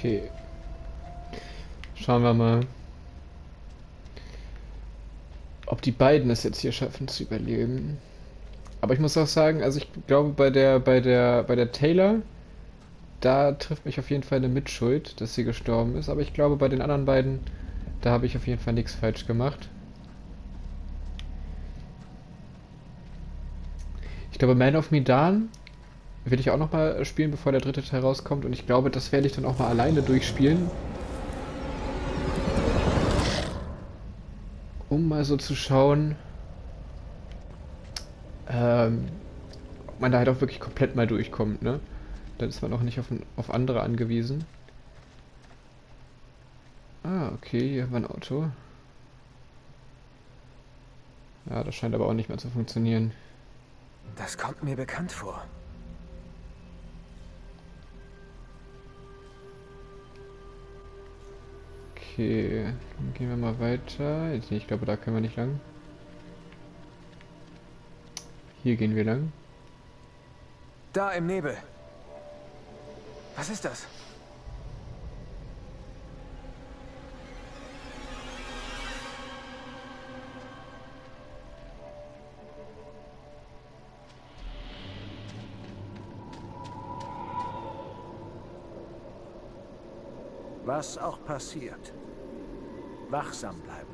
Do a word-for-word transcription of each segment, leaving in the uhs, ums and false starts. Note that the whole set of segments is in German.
Okay. Schauen wir mal, ob die beiden es jetzt hier schaffen zu überleben. Aber ich muss auch sagen, also ich glaube bei der bei der bei der Taylor, da trifft mich auf jeden Fall eine Mitschuld, dass sie gestorben ist. Aber ich glaube bei den anderen beiden, da habe ich auf jeden Fall nichts falsch gemacht. Ich glaube Man of Medan will ich auch noch mal spielen, bevor der dritte Teil rauskommt. Und ich glaube, das werde ich dann auch mal alleine durchspielen. Um mal so zu schauen, ähm, ob man da halt auch wirklich komplett mal durchkommt, ne? Dann ist man auch nicht auf, auf andere angewiesen. Ah, okay, hier haben wir ein Auto. Ja, das scheint aber auch nicht mehr zu funktionieren. Das kommt mir bekannt vor. Okay, dann gehen wir mal weiter. Ich glaube, da können wir nicht lang. Hier gehen wir lang. Da im Nebel. Was ist das? Was auch passiert, wachsam bleiben.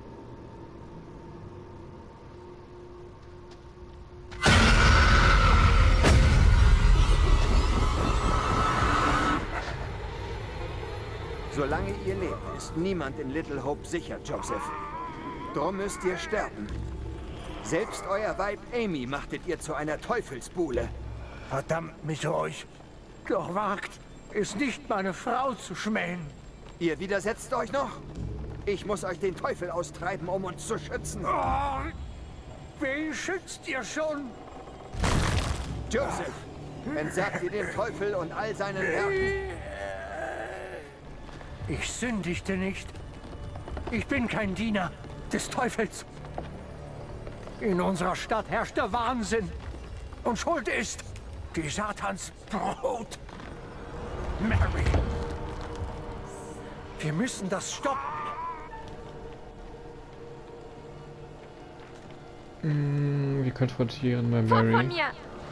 Solange ihr lebt, ist niemand in Little Hope sicher, Joseph. Drum müsst ihr sterben. Selbst euer Weib Amy machtet ihr zu einer Teufelsbuhle. Verdammt mich euch. Doch wagt es nicht, meine Frau zu schmähen. Ihr widersetzt euch noch? Ich muss euch den Teufel austreiben, um uns zu schützen. Oh, wen schützt ihr schon? Joseph, entsagt ihr dem Teufel und all seinen Werken. Ich sündigte nicht. Ich bin kein Diener des Teufels. In unserer Stadt herrscht der Wahnsinn. Und Schuld ist die Satans Brot. Mary. Wir müssen das stoppen. Mm, wir konfrontieren mal Fort von Mary. mir!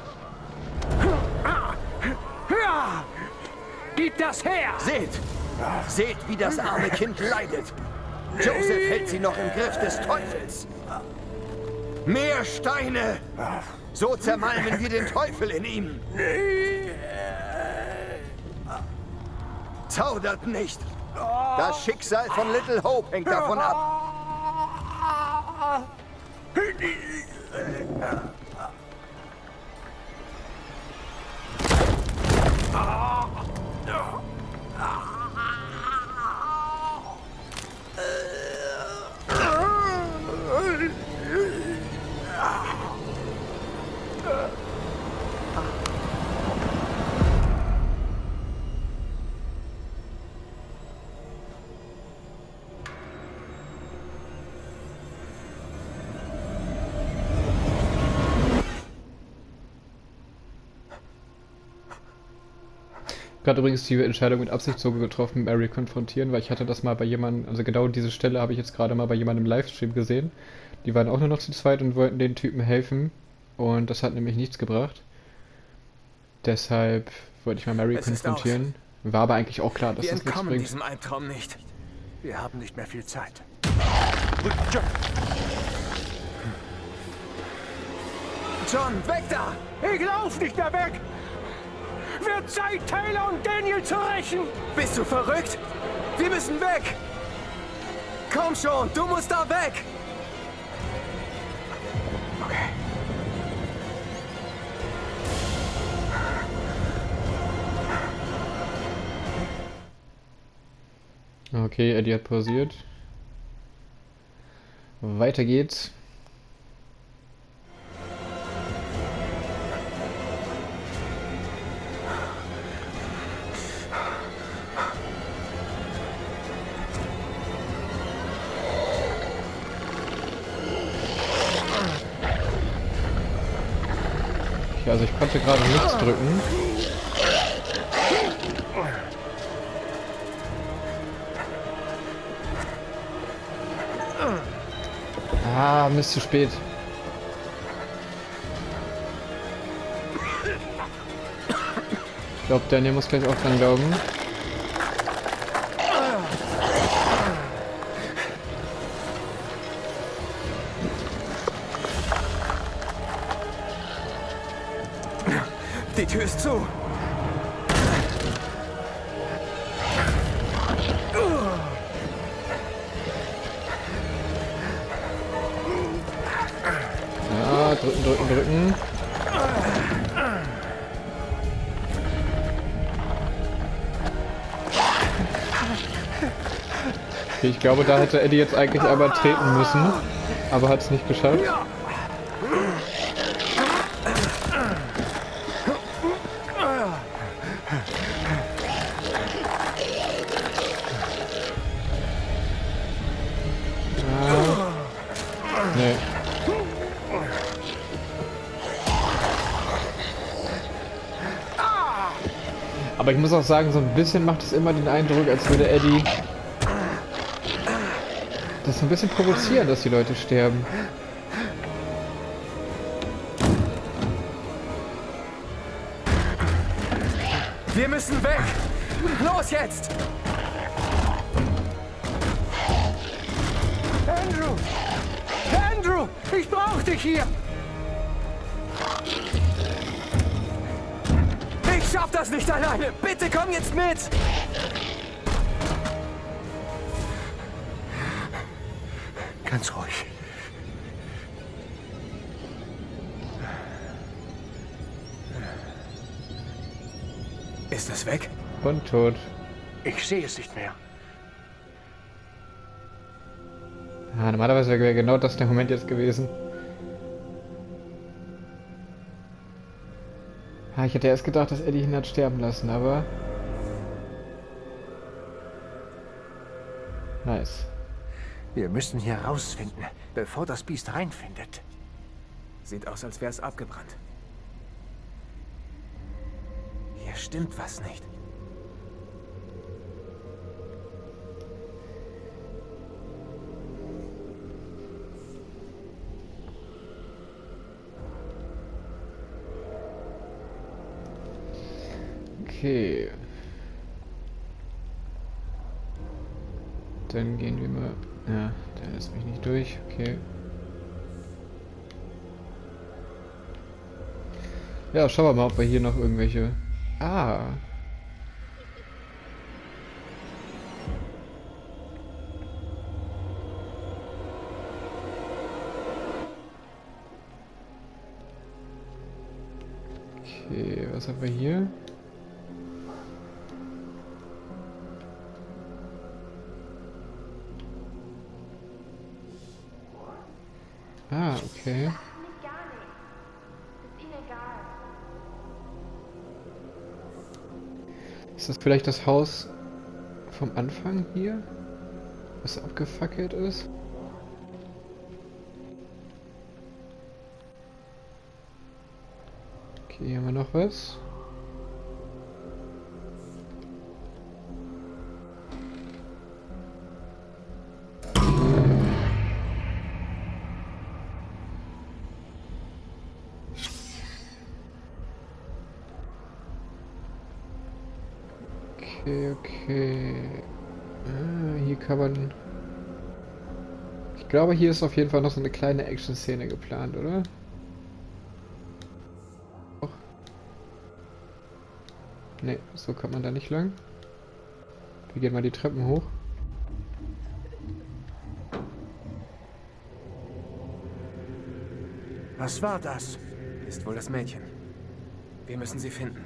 Ja! Gib das her! Seht! Seht, wie das arme Kind leidet. Joseph hält sie noch im Griff des Teufels. Mehr Steine! So zermalmen wir den Teufel in ihm. Zaudert nicht! Das Schicksal von Little Hope hängt davon ab. Gerade übrigens die Entscheidung mit Absicht so getroffen, Mary konfrontieren, weil ich hatte das mal bei jemandem, also genau diese Stelle habe ich jetzt gerade mal bei jemandem im Livestream gesehen. Die waren auch nur noch zu zweit und wollten den Typen helfen und das hat nämlich nichts gebracht. Deshalb wollte ich mal Mary Es ist konfrontieren. War aber eigentlich auch klar, dass Wir das nichts entkommen bringt. diesem Albtraum nicht. Wir haben nicht mehr viel Zeit. John, weg da! Ich lauf nicht mehr weg! Wird Zeit, Taylor und Daniel zu rächen! Bist du verrückt? Wir müssen weg! Komm schon, du musst da weg! Okay. Okay, Eddie hat pausiert. Weiter geht's. Okay, also ich konnte gerade nichts drücken. Ah, Mist, zu spät. Ich glaube, Daniel muss gleich auch dran glauben. Die Tür ist zu. Ja, drücken, drücken, drücken. Okay, ich glaube, da hätte Eddie jetzt eigentlich einmal treten müssen, aber hat es nicht geschafft. Nee. Aber ich muss auch sagen, so ein bisschen macht es immer den Eindruck, als würde Eddie das ein bisschen provozieren, dass die Leute sterben. Wir müssen weg. Los jetzt. Andrew! Andrew! Ich brauche dich hier! Ich schaff das nicht alleine. Bitte komm jetzt mit. Ganz ruhig. Ist es weg? Und tot. Ich sehe es nicht mehr. Ah, normalerweise wäre genau das der Moment jetzt gewesen. Ah, ich hätte erst gedacht, dass Eddie ihn hat sterben lassen, aber... Nice. Wir müssen hier rausfinden, bevor das Biest reinfindet. Sieht aus, als wäre es abgebrannt. Hier stimmt was nicht. Okay. Dann gehen wir mal... Ja, der lässt mich nicht durch. Okay. Ja, schauen wir mal, ob wir hier noch irgendwelche... Ah. Okay, was haben wir hier? Ah, okay. Ist das vielleicht das Haus vom Anfang hier? Was abgefackelt ist? Okay, hier haben wir noch was. Okay, okay. Ah, hier kann man... Ich glaube, hier ist auf jeden Fall noch so eine kleine Action-Szene geplant, oder? Och. Ne, so kommt man da nicht lang. Wir gehen mal die Treppen hoch. Was war das? Ist wohl das Mädchen. Wir müssen sie finden.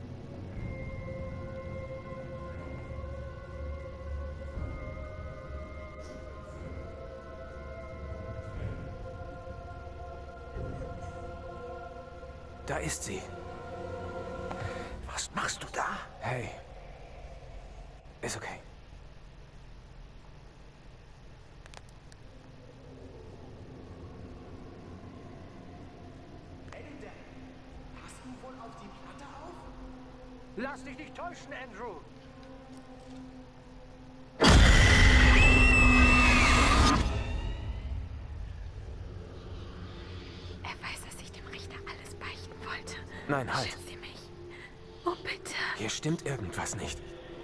Da ist sie. Was machst du da? Hey. Ist okay. Hast du wohl auf die Platte auf? Lass dich nicht täuschen, Andrew. Nein, halt. Schützen Sie mich. Oh, bitte. Hier stimmt irgendwas nicht.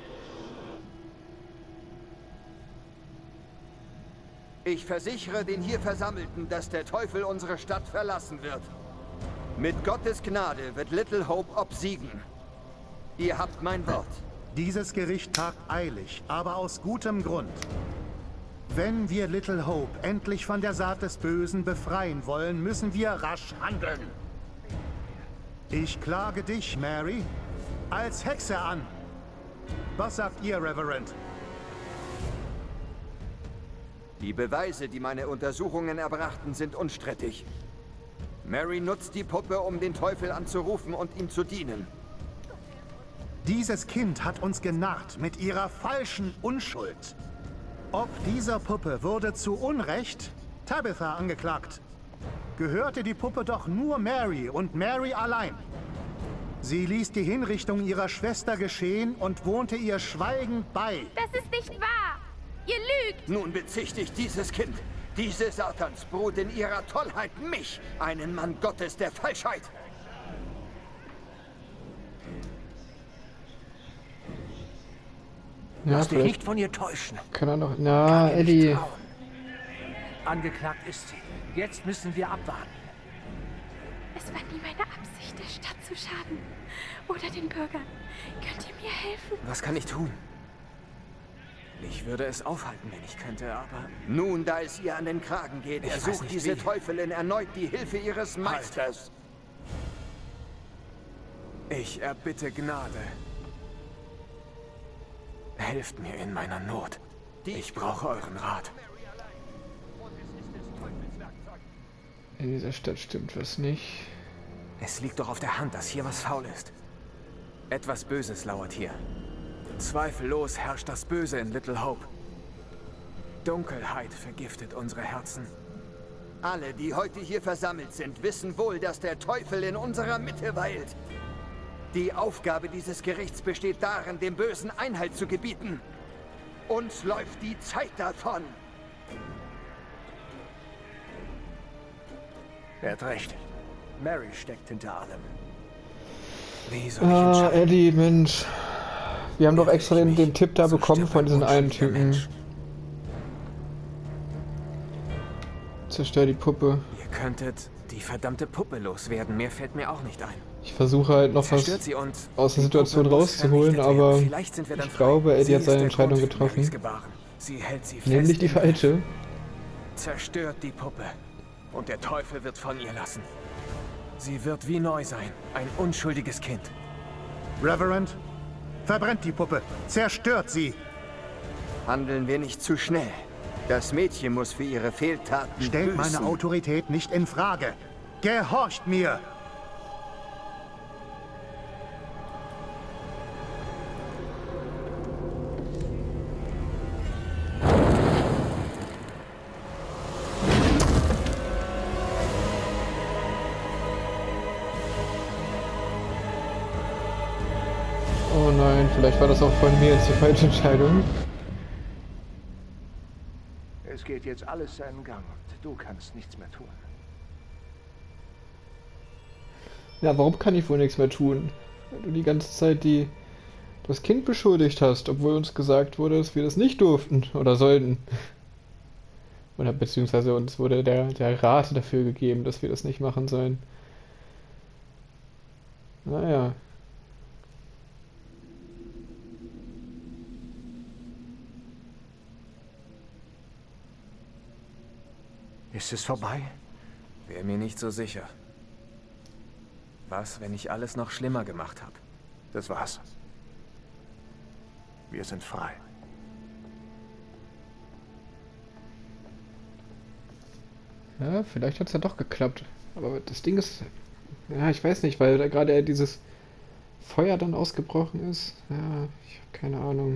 Ich versichere den hier Versammelten, dass der Teufel unsere Stadt verlassen wird. Mit Gottes Gnade wird Little Hope obsiegen. Ihr habt mein Wort. Dieses Gericht tagt eilig, aber aus gutem Grund. Wenn wir Little Hope endlich von der Saat des Bösen befreien wollen, müssen wir rasch handeln. Ich klage dich, Mary, als Hexe an. Was sagt ihr, Reverend? Die Beweise, die meine Untersuchungen erbrachten, sind unstrittig. Mary nutzt die Puppe, um den Teufel anzurufen und ihm zu dienen. Dieses Kind hat uns genarrt mit ihrer falschen Unschuld. Ob dieser Puppe wurde zu Unrecht Tabitha angeklagt. Gehörte die Puppe doch nur Mary und Mary allein. Sie ließ die Hinrichtung ihrer Schwester geschehen und wohnte ihr schweigend bei. Das ist nicht wahr. Ihr lügt. Nun bezichtigt dieses Kind, diese Satansbrut in ihrer Tollheit mich, einen Mann Gottes der Falschheit. Ja, Lass dich vielleicht nicht von ihr täuschen. kann er noch... Na, Kann ihr nicht Eddie. trauen. Angeklagt ist sie. Jetzt müssen wir abwarten. Es war nie meine Absicht, der Stadt zu schaden. Oder den Bürgern. Könnt ihr mir helfen? Was kann ich tun? Ich würde es aufhalten, wenn ich könnte, aber... Nun, da es ihr an den Kragen geht, Ich weiß ersucht nicht diese wie. Teufelin erneut die Hilfe ihres Meisters. Ich erbitte Gnade. Helft mir in meiner Not. Ich brauche euren Rat. In dieser Stadt stimmt was nicht. Es liegt doch auf der Hand, dass hier was faul ist. Etwas Böses lauert hier. Zweifellos herrscht das Böse in Little Hope. Dunkelheit vergiftet unsere Herzen. Alle, die heute hier versammelt sind, wissen wohl, dass der Teufel in unserer Mitte weilt. Die Aufgabe dieses Gerichts besteht darin, dem Bösen Einhalt zu gebieten. Uns läuft die Zeit davon. Er hat recht. Mary steckt hinter allem. Wie soll ich Ah, entscheiden? Eddie, Mensch. Wir haben doch extra den, den Tipp da So bekommen stirbt von ein diesen einen unschuldiger Typen. Mensch. Zerstör die Puppe. Ihr könntet die verdammte Puppe loswerden. Mehr fällt mir auch nicht ein. Ich versuche halt noch was Zerstört sie und aus der die Situation Puppe muss rauszuholen, vernichtet werden. aber Vielleicht sind wir dann ich frei. glaube, Eddie Sie hat seine ist der Entscheidung Grund für getroffen. Marys Gebaren. Sie hält sie fest. Nämlich die im falsche. Griff. Zerstört die Puppe und der Teufel wird von ihr lassen. Sie wird wie neu sein, ein unschuldiges Kind. Reverend, verbrennt die Puppe. Zerstört sie. Handeln wir nicht zu schnell. Das Mädchen muss für ihre Fehltaten Stellt büßen. meine Autorität nicht in Frage. Gehorcht mir. Oh nein, vielleicht war das auch von mir jetzt die falsche Entscheidung. Es geht jetzt alles seinen Gang und du kannst nichts mehr tun. Ja, warum kann ich wohl nichts mehr tun? Weil du die ganze Zeit die das Kind beschuldigt hast, obwohl uns gesagt wurde, dass wir das nicht durften oder sollten. Oder beziehungsweise uns wurde der, der Rat dafür gegeben, dass wir das nicht machen sollen. Naja. Ist es vorbei? Wäre mir nicht so sicher. Was, wenn ich alles noch schlimmer gemacht habe? Das war's. Wir sind frei. Ja, vielleicht hat es ja doch geklappt. Aber das Ding ist, ja, ich weiß nicht, weil da gerade dieses Feuer dann ausgebrochen ist. Ja, ich habe keine Ahnung.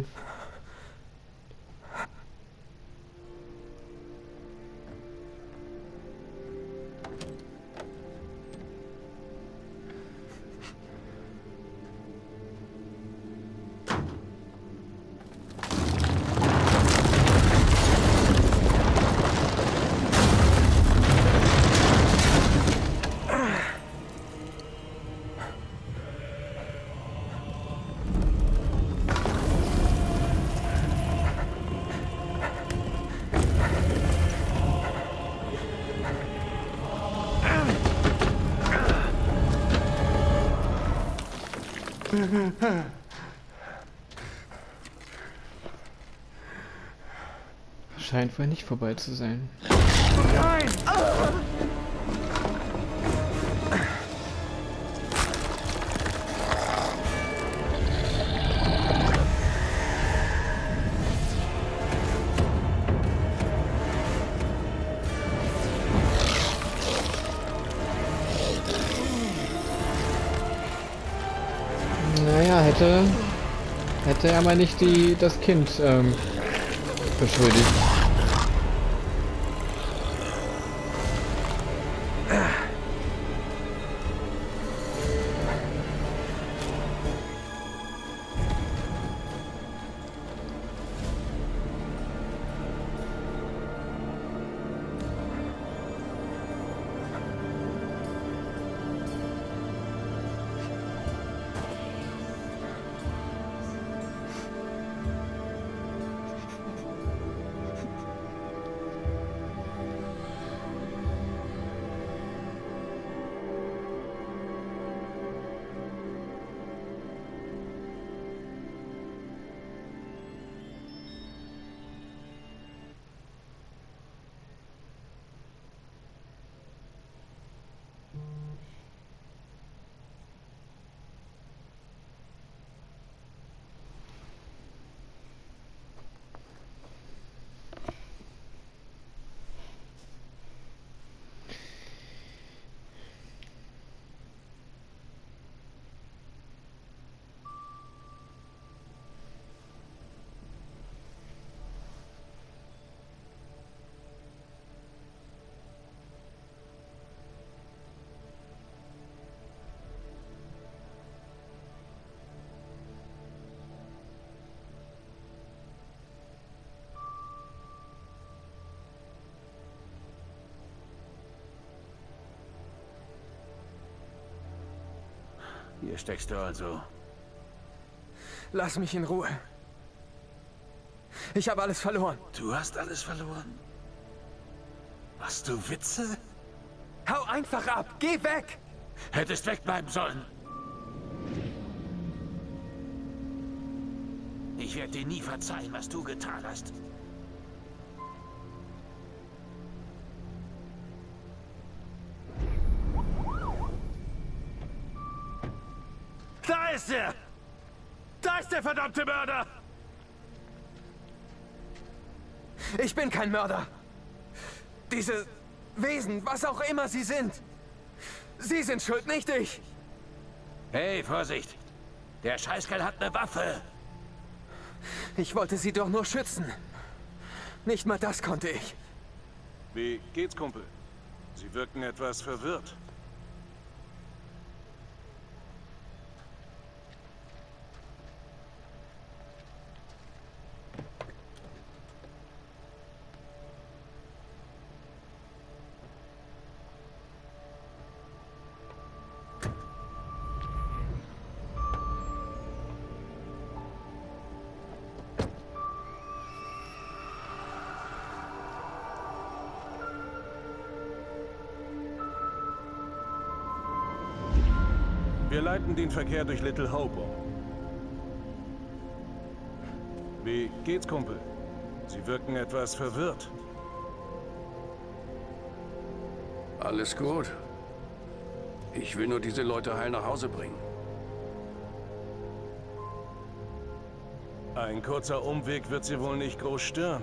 Scheint wohl nicht vorbei zu sein. Nein! Naja, hätte, hätte er mal nicht die, das Kind ähm, beschuldigt. Hier steckst du also. Lass mich in Ruhe. Ich habe alles verloren. Du hast alles verloren? Machst du Witze? Hau einfach ab! Geh weg! Hättest wegbleiben sollen. Ich werde dir nie verzeihen, was du getan hast. Da ist er! Da ist der verdammte Mörder! Ich bin kein Mörder. Diese Wesen, was auch immer sie sind. Sie sind schuld, nicht ich. Hey, Vorsicht! Der Scheißkerl hat eine Waffe! Ich wollte sie doch nur schützen. Nicht mal das konnte ich. Wie geht's, Kumpel? Sie wirken etwas verwirrt. Wir leiten den Verkehr durch Little Hope um. Wie geht's, Kumpel? Sie wirken etwas verwirrt. Alles gut. Ich will nur diese Leute heil nach Hause bringen. Ein kurzer Umweg wird sie wohl nicht groß stören.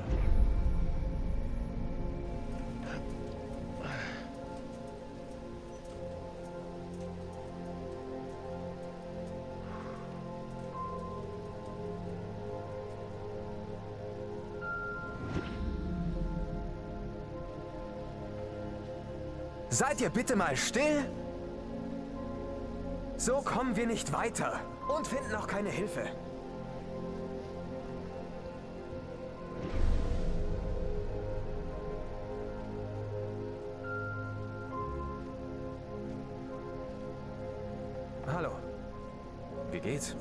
Seid ihr bitte mal still? So kommen wir nicht weiter und finden auch keine Hilfe. Hallo. Wie geht's?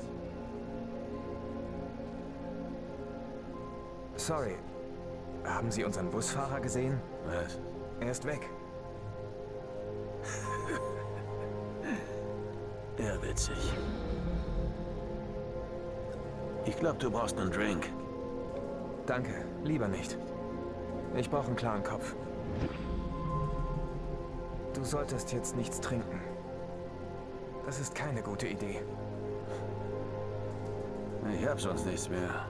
Sorry. Haben Sie unseren Busfahrer gesehen? Was? Er ist weg. Ja, witzig. Ich glaube, du brauchst einen Drink. Danke, lieber nicht. Ich brauche einen klaren Kopf. Du solltest jetzt nichts trinken. Das ist keine gute Idee. Ich hab sonst nichts mehr.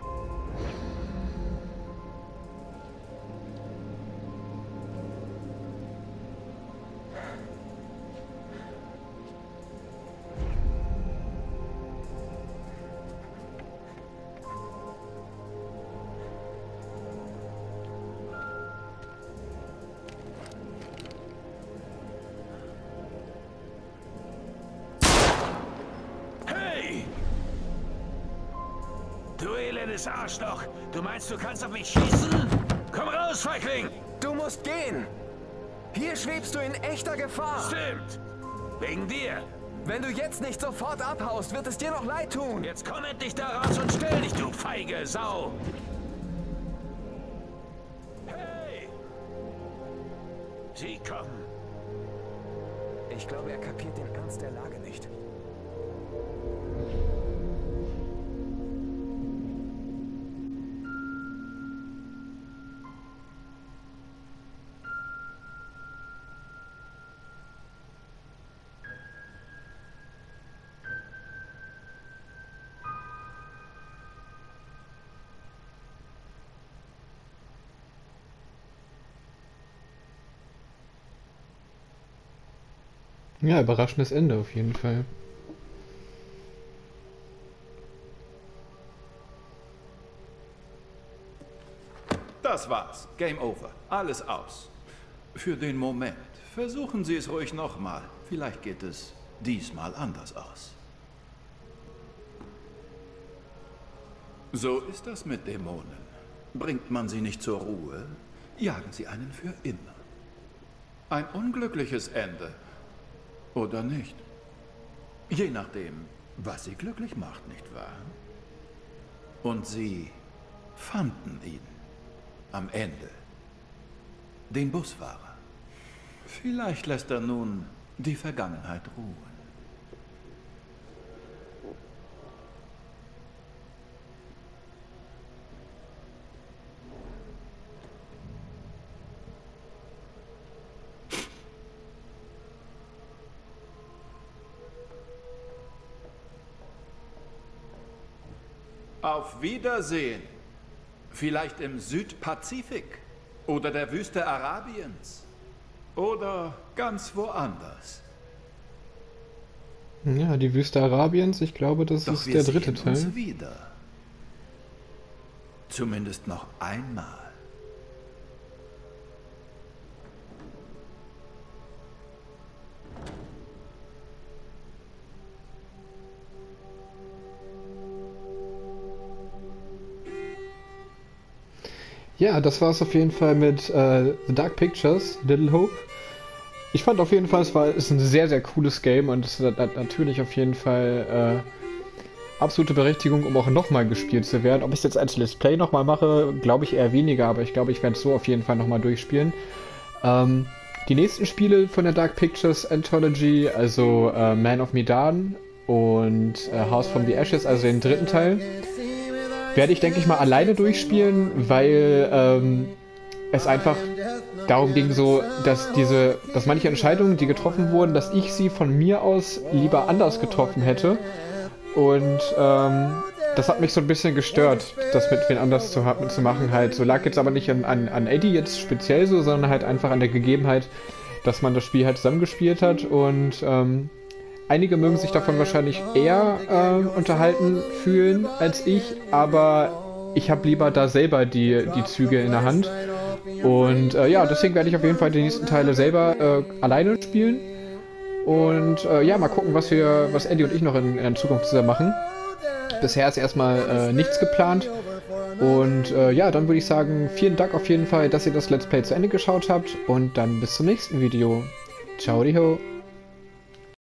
Du elendes Arschloch! Du meinst, du kannst auf mich schießen? Komm raus, Feigling! Du musst gehen! Hier schwebst du in echter Gefahr! Stimmt! Wegen dir! Wenn du jetzt nicht sofort abhaust, wird es dir noch leid tun! Jetzt komm endlich da raus und stell dich, du feige Sau! Hey! Sie kommen! Ich glaube, er kapiert den Ernst der Lage nicht. Ja, überraschendes Ende auf jeden Fall. Das war's. Game over. Alles aus. Für den Moment. Versuchen Sie es ruhig nochmal. Vielleicht geht es diesmal anders aus. So ist das mit Dämonen. Bringt man sie nicht zur Ruhe, jagen sie einen für immer. Ein unglückliches Ende. Oder nicht? Je nachdem, was sie glücklich macht, nicht wahr? Und sie fanden ihn. Am Ende. Den Busfahrer. Vielleicht lässt er nun die Vergangenheit ruhen. Auf Wiedersehen. Vielleicht im Südpazifik oder der Wüste Arabiens oder ganz woanders. Ja, die Wüste Arabiens, ich glaube, das Doch ist wir der dritte sehen uns Teil. wieder. Zumindest noch einmal. Ja, das war es auf jeden Fall mit äh, The Dark Pictures, Little Hope. Ich fand auf jeden Fall, es war ist ein sehr, sehr cooles Game und es hat, hat natürlich auf jeden Fall äh, absolute Berechtigung, um auch nochmal gespielt zu werden. Ob ich es jetzt als Let's Play nochmal mache, glaube ich eher weniger, aber ich glaube, ich werde es so auf jeden Fall nochmal durchspielen. Ähm, die nächsten Spiele von der Dark Pictures Anthology, also äh, Man of Medan und äh, House from the Ashes, also den dritten Teil, werde ich, denke ich mal, alleine durchspielen, weil ähm, es einfach darum ging, so, dass diese, dass manche Entscheidungen, die getroffen wurden, dass ich sie von mir aus lieber anders getroffen hätte. Und ähm, das hat mich so ein bisschen gestört, das mit wen anders zu, zu machen halt. So lag jetzt aber nicht an, an, an Eddie jetzt speziell so, sondern halt einfach an der Gegebenheit, dass man das Spiel halt zusammengespielt hat und ähm, einige mögen sich davon wahrscheinlich eher äh, unterhalten fühlen als ich, aber ich habe lieber da selber die, die Züge in der Hand. Und äh, ja, deswegen werde ich auf jeden Fall die nächsten Teile selber äh, alleine spielen. Und äh, ja, mal gucken, was wir, was Eddie und ich noch in, in der Zukunft zusammen machen. Bisher ist erstmal äh, nichts geplant. Und äh, ja, dann würde ich sagen, vielen Dank auf jeden Fall, dass ihr das Let's Play zu Ende geschaut habt. Und dann bis zum nächsten Video. Ciao, di ho.